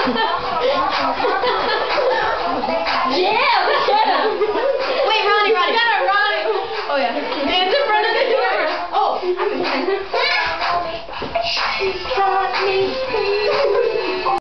Yeah, we get him. Wait, Ronnie. Better, Ronnie. Oh yeah. Dance in front of the camera. Oh. She got me.